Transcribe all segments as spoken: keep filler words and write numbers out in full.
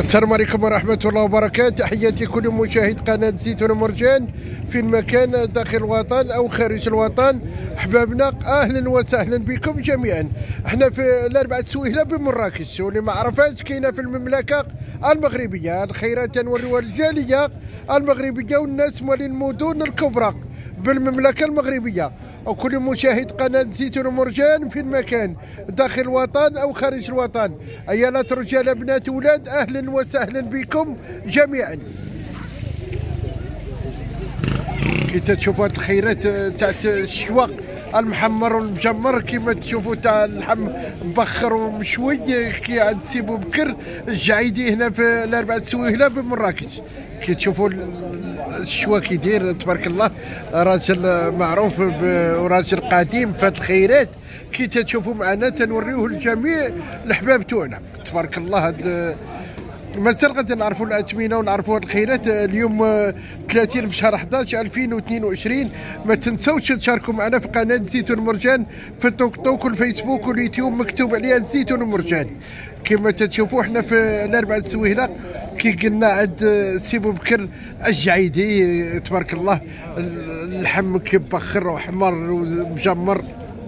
السلام عليكم ورحمة الله وبركاته. تحياتي كل مشاهد قناة زيتون ومرجان في المكان داخل الوطن أو خارج الوطن. أحبابنا أهلا وسهلا بكم جميعا. احنا في الأربعة سويهلة بمراكش، واللي ما عرفاش كاينة في المملكة المغربية. الخيرات تنوريوها الجالية المغربية والناس مالين المدن الكبرى بالمملكة المغربية، وكل مشاهد قناة زيتون ومرجان في المكان داخل الوطن أو خارج الوطن. أيالات رجال بنات ولاد أهلا وسهلا بكم جميعا. كي تشوفوا هاد الخيرات تاعت الشواق المحمر والمجمر كيما تشوفوا تاع اللحم مبخر ومشوي كي عند سي بوبكر الجعيدي هنا في الأربعة سويهلة بمراكش. كي تشوفوا الشوا كي يدير تبارك الله، راجل معروف وراجل قديم في هاد الخيرات. كي تشوفوا معنا تنوريوه لجميع الأحباب تاعنا تبارك الله. هاد مازال غادي نعرفوا الاثمنه ونعرفوا هاد الخيرات. اليوم ثلاثين في شهر أحد عشر ألفين واثنين وعشرين. ما تنساوش تشاركوا معنا في قناه زيتون مرجان في التوك توك والفيسبوك واليوتيوب مكتوب عليها زيتون مرجان. كما تشوفوا احنا في الأربعة سويهلة كي قلنا عند سي بوبكر الجعيدي تبارك الله. اللحم كيبخر وحمر ومجمر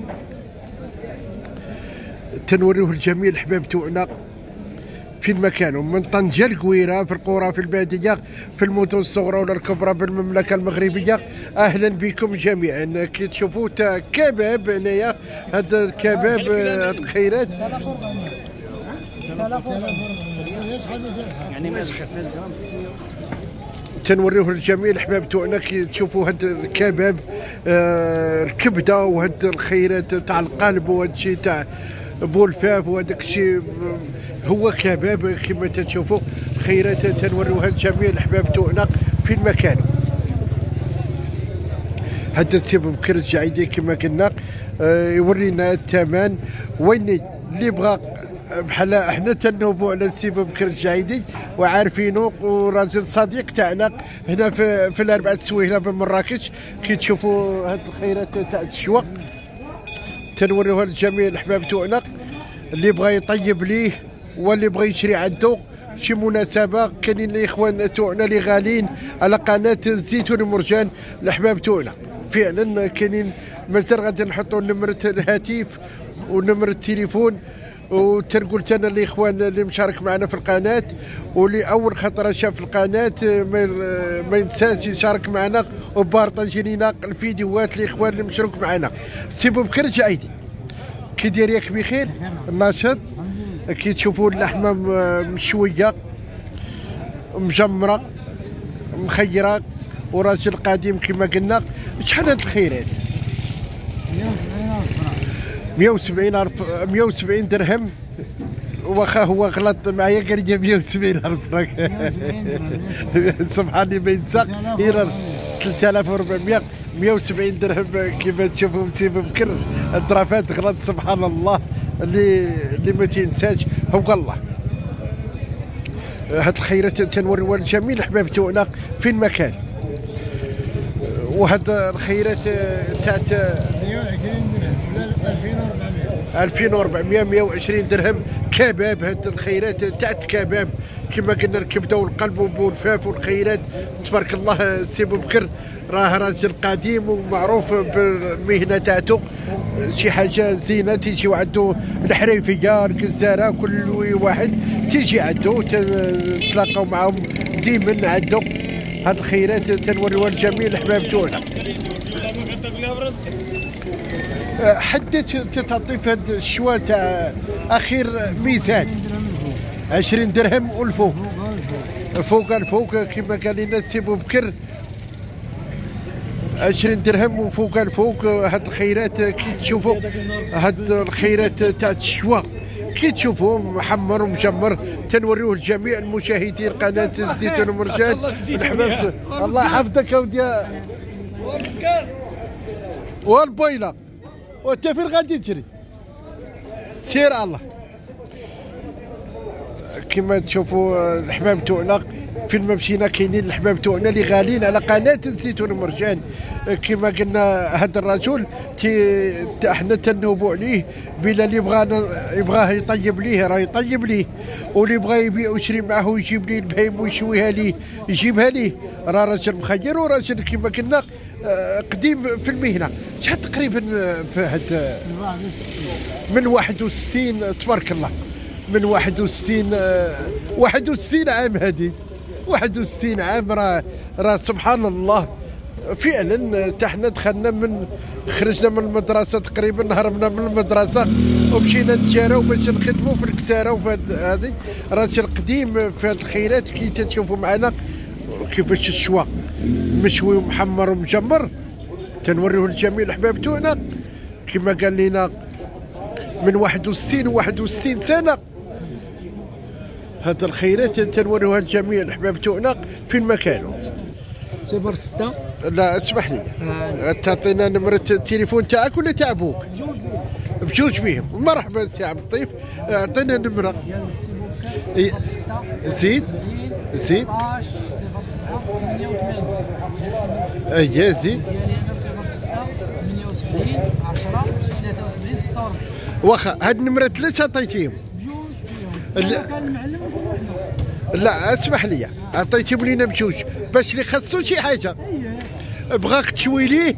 تنوريوه لجميع الأحباب تاعنا في المكان، ومن طنجة القويرة في القرى في البادية في المدن الصغرى ولا الكبرى بالمملكة المغربية. أهلا بكم جميعا. كي تشوفوا تا كباب هنايا، هذا الكباب هاد الخيرات تنوريوه للجميع الأحباب تاعنا. كي تشوفوا هاد الكباب آه الكبدة وهاد الخيرات تاع القلب وهاد الشيء تاع بولفاف وهذاك الشيء هو كباب. كما تشوفوا خيرات تنوريوها لجميع الاحباب تاعنا في المكان. هذا السي بوبكر الجعيدي كما قلنا آه يورينا الثمن وين اللي بغى بحال احنا تنوبوا على السي بوبكر الجعيدي وعارفينه، وراجل صديق تاعنا هنا في في الأربعة سويهلة بمراكش. كي تشوفوا هاد الخيرات تاع الشواق تنوريوها لجميع الاحباب تاعنا اللي بغى يطيب ليه واللي بغى يشري عنده شي مناسبه. كاينين الاخوان تاعنا اللي غاليين على قناه زيتون مرجان الاحباب تاعنا فعلا. كاينين مازال غادي نحطوا نمره الهاتف ونمره التليفون، وتنقول انا الاخوان اللي مشارك معنا في القناه واللي اول خطره شاف القناه ما ينساش يشارك معنا وبارطاجي لينا الفيديوهات. الاخوان اللي مشارك معنا سي بوبكر الجعيدي كي داير ياك بخير ناشط. كي تشوفوا اللحمه مشويه مجمره مخيره وراجل قديم كما قلنا. شحال هاد الخيرات؟ مية وسبعين ألف مية وسبعين درهم. واخا هو غلط معايا قال لي مية وسبعين ألف راك سبحان الله ما ينسى غير ثلاثة آلاف وأربعمية. مية وسبعين درهم كما تشوفوا سي بوبكر الضرافات غلط سبحان الله. اللي اللي ما تنساش هو الله. هاد الخيرات تنوريوها لجميع الاحباب تاعنا في المكان. وهاد الخيرات تاعت مية وعشرين درهم ولا ألفين وأربعمية مية وعشرين درهم كباب. هاد الخيرات تاعت كباب كما قلنا الكبده والقلب والفاف والخيرات تبارك الله. سي بوبكر راه راجل قديم ومعروف بالمهنه تاعته، شي حاجه زينه تيجي عنده الحريفيه الكزاره كل واحد تيجي عنده تلاقاو معاهم ديما عنده. هاد الخيرات تنوريوها لجميع الاحباب تاعنا. حدث تعطي في هاد الشوا تاع اخير ميزان عشرين درهم والفوق فوق الفوق كما قال لنا سي بوبكر عشرين درهم وفوق الفوق. هاد الخيرات كي تشوفوا هاد الخيرات تاع الشوا كي تشوفوا محمر ومجمر تنوريوه لجميع المشاهدين قناه الزيتون ومرجان الحباب. الله يحفظك يا ودي والبويله. وانت فين غادي تجري؟ سير الله. كما تشوفوا الحباب تاعنا فين ما مشينا كاينين الحباب تاعنا اللي غاليين على قناه الزيتون مرجان. كما قلنا هذا الرجل تي احنا تنوبوا عليه بلا اللي بغانا يبغاه يطيب ليه راه يطيب ليه، واللي بغى يبيع ويشري معه ويجيب ليه البهيم ويشويها ليه يجيبها ليه. راه راجل مخير وراجل كما قلنا قديم في المهنه. شحال تقريبا في هاد من واحد وستين تبارك الله، من واحد وستين واحد وستين عام هذه واحد وستين عام. راه راه سبحان الله فعلا. حنا دخلنا من خرجنا من المدرسه تقريبا، هربنا من المدرسه ومشينا نتجاراو باش نخدموا في الكساره وفي هذه. راجل قديم في هذه الخيرات كي تشوفوا معنا كيفاش الشوا مشوي ومحمر ومجمر تنوريوه لجميع الاحباب تاعنا. كما قال لنا من واحد وستين واحد وستين سنه هذه الخيرات تنوريوها لجميع الاحباب تاعنا فين ما كانوا. صفر ستة. لا اسمح لي آه. تعطينا نمرة التليفون تاعك ولا تاع بوك؟ بجوج بيهم. بجوج بيهم. مرحبا سي عبد اللطيف، اعطينا نمرة. صفر ستة زيد زيد صفر سبعة ثمانية وثمانين. اييه زيد ديالي انا صفر ستة ثمانية وسبعين عشرة ثلاثة وسبعين ستة وأربعين. واخا هاد النمرة ثلاث عطيتيهم؟ بجوج بيهم. لا كان المعلم نقولوا حنا. لا اسمح لي عطيتيهم لينا بجوج باش اللي خاصو شي حاجة بغاك تشوي ليه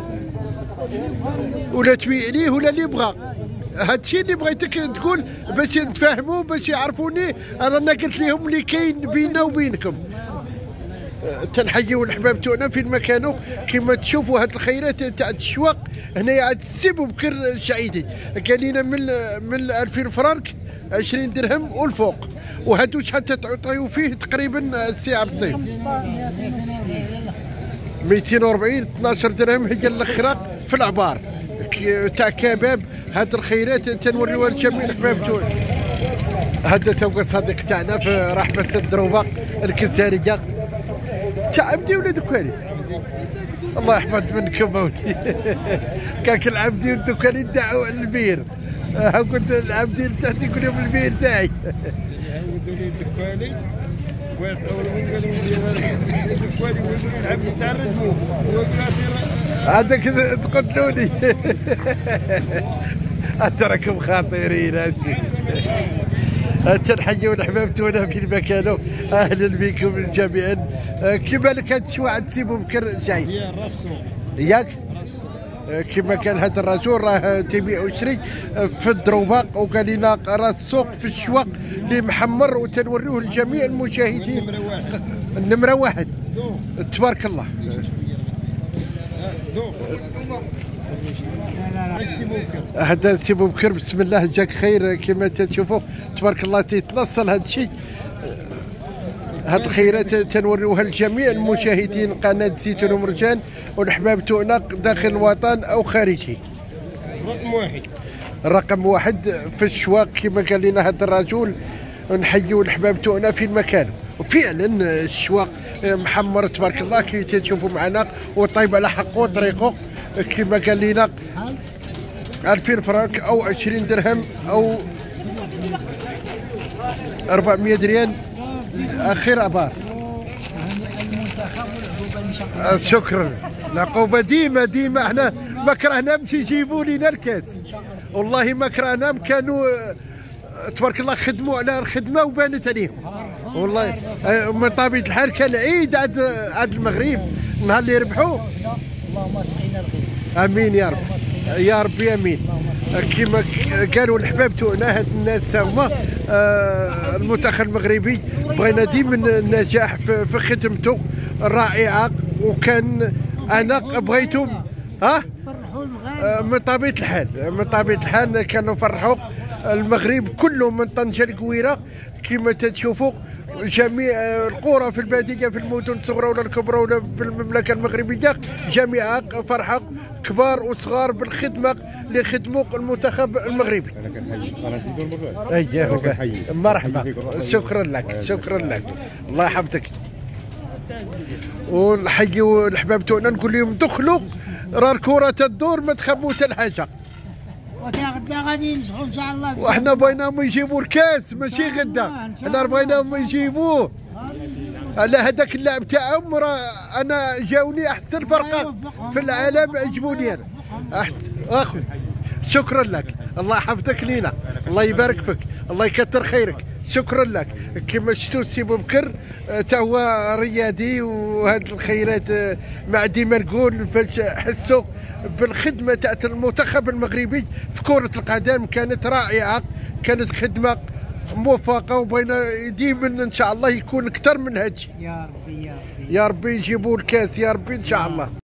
ولا تبيع ليه ولا اللي بغا. هادشي اللي بغيتك تقول باش نتفاهموا باش يعرفوني. انا قلت لهم اللي كاين بيننا وبينكم. تنحيوا الحباب تاعنا فين ما كانوا. كما تشوفوا هاد الخيرات تاع الشواق هنايا عاد السي بوبكر الشعيدي قال لنا من من ألفين فرنك عشرين درهم والفوق. وهادو شحال تعطيو فيه تقريبا السي عبد اللطيف؟ مئتين وأربعين اثناش درهم هي الاخرى في العبار تاع كباب. هاد الخيرات تنوريوها لجميع الحباب تاعنا. هذا توقع صديق تاعنا في رحمه الدروبه الكساريه تاع عبدي ولاد دكاني. الله يحفظ منكم موتي. كاك العبدي والدكاني دعوا البير. ها قلت العبدي تاعي يقول لهم البير تاعي. يعاودوا لي الدكاني الدكاني يقولوا العبدي تاع الردمو هذاك تقتلوني. اتركم خاطرين هسي. تنحيوا الحباب تاعنا في المكان. اهلا بكم جميعا. كيما لك هاد الشوا عند سي بوبكر جاي ياك كما كان هذا الرجل راه تبيع ويشري في الدروبه وقال لنا راه السوق في الشواق اللي محمر وتنوريوه لجميع المشاهدين. النمره واحد تبارك الله. هذا سي بوبكر بسم الله جاك خير. كما تشوفوا تبارك الله تيتنصل هذا الشيء. هاد الخيرات تنوريوها لجميع المشاهدين قناه زيتون ومرجان والحباب تاعنا داخل الوطن او خارجه. رقم واحد رقم واحد في الشواق كما قال لنا هذا الرجل. نحيوا الحباب تاعنا في المكان. وفعلا الشواق محمر تبارك الله كي تشوفوا معنا وطيب على حقه وطريقه. كما قال لنا ألفين فرنك او عشرين درهم او أربعمئة ريال اخير ابار. شكرا. العقوبه ديما ديما احنا ما كرهنا باش يجيبوا لنا الكاس. والله ما كرهنا كانوا تبارك الله خدموا على الخدمه وبانت عليهم. والله من طبيعه الحال كان عيد عاد عاد المغرب النهار اللي ربحوا. اللهم اسقينا الخير. امين يا رب يا ربي امين. كما قالوا الحباب تاعنا هاد الناس هما آه المنتخب المغربي بغينا ديما النجاح في, في خدمته رائعه. وكان انا بغيتهم ها آه من طبيعه الحال من طبيعه الحال كانوا فرحوا المغرب كله من طنجه الكويره. كما تشوفوا جميع القرى في الباديه في المدن الصغرى ولا الكبرى ولا في المملكه المغربيه جميعا فرحه كبار وصغار بالخدمه اللي خدموا المنتخب المغربي. انا كنحيي قناه زيتون مرجان. اييه مرحبا. شكرا لك شكرا لك الله يحفظك. ونحيوا الحباب تاعنا نقول لهم دخلوا راه الكره تدور ما تخبوا حتى الحاجه. غدا غادي ينجحوا ان شاء الله. وحنا بغيناهم يجيبوا الكاس ماشي غدا. حنا بغيناهم يجيبوه لا هذاك اللاعب تاعهم راه انا جاوني احسن فرقه في العالم، عجبوني انا احسن اخوي. شكرا لك، الله يحفظك لينا، الله يبارك فيك، الله يكثر خيرك، شكرا لك. كما شفتوا سي بوبكر تا هو رياضي، وهاد الخيرات ما ديما نقول باش حسوا بالخدمه تاعت المنتخب المغربي في كره القدم، كانت رائعه، كانت خدمه موفقه، وبغينا ديما ان شاء الله يكون اكثر من هادشي. يا ربي يا ربي يا ربي يجيبوا الكاس يا ربي ان شاء الله.